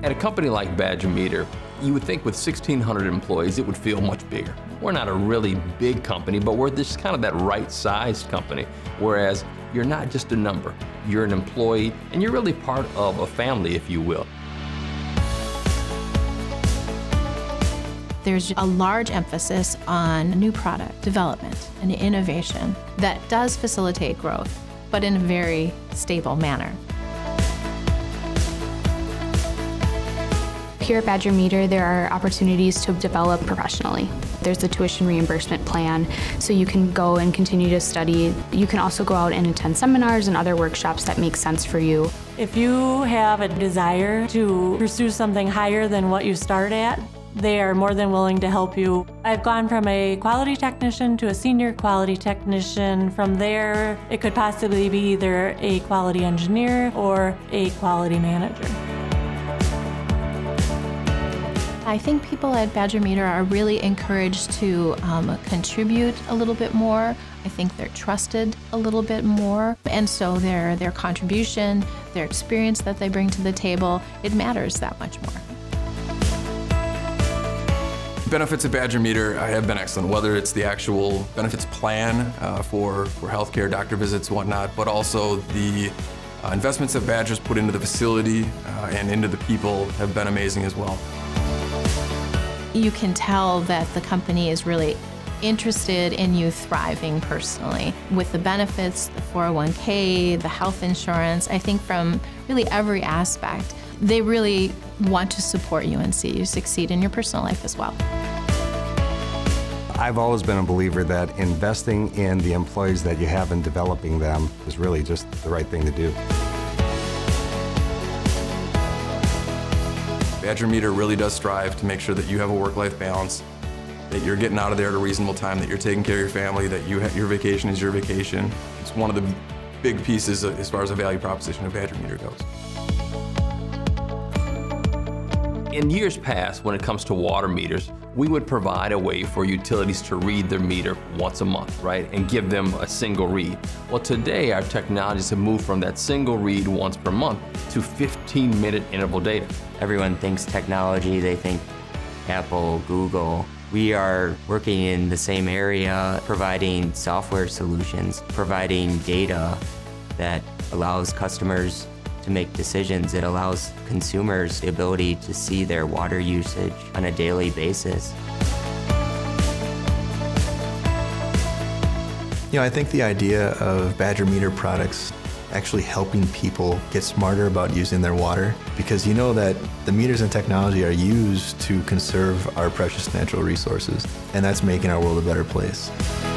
At a company like Badger Meter, you would think with 1,600 employees, it would feel much bigger. We're not a really big company, but we're just kind of that right-sized company, whereas you're not just a number. You're an employee, and you're really part of a family, if you will. There's a large emphasis on new product development and innovation that does facilitate growth, but in a very stable manner. Here at Badger Meter, there are opportunities to develop professionally. There's the tuition reimbursement plan, so you can go and continue to study. You can also go out and attend seminars and other workshops that make sense for you. If you have a desire to pursue something higher than what you start at, they are more than willing to help you. I've gone from a quality technician to a senior quality technician. From there, it could possibly be either a quality engineer or a quality manager. I think people at Badger Meter are really encouraged to contribute a little bit more. I think they're trusted a little bit more, and so their contribution, their experience that they bring to the table, it matters that much more. Benefits at Badger Meter have been excellent, whether it's the actual benefits plan for healthcare, doctor visits, whatnot, but also the investments that Badger's put into the facility and into the people have been amazing as well. You can tell that the company is really interested in you thriving personally. With the benefits, the 401k, the health insurance, I think from really every aspect, they really want to support you and see you succeed in your personal life as well. I've always been a believer that investing in the employees that you have and developing them is really just the right thing to do. Badger Meter really does strive to make sure that you have a work-life balance, that you're getting out of there at a reasonable time, that you're taking care of your family, that your vacation is your vacation. It's one of the big pieces as far as the value proposition of Badger Meter goes. In years past, when it comes to water meters, we would provide a way for utilities to read their meter once a month, right, and give them a single read. Well, today our technologies have moved from that single read once per month to 15-minute interval data. Everyone thinks technology, they think Apple, Google. We are working in the same area, providing software solutions, providing data that allows customers to make decisions. It allows consumers the ability to see their water usage on a daily basis. You know, I think the idea of Badger Meter products actually helping people get smarter about using their water, because you know that the meters and technology are used to conserve our precious natural resources, and that's making our world a better place.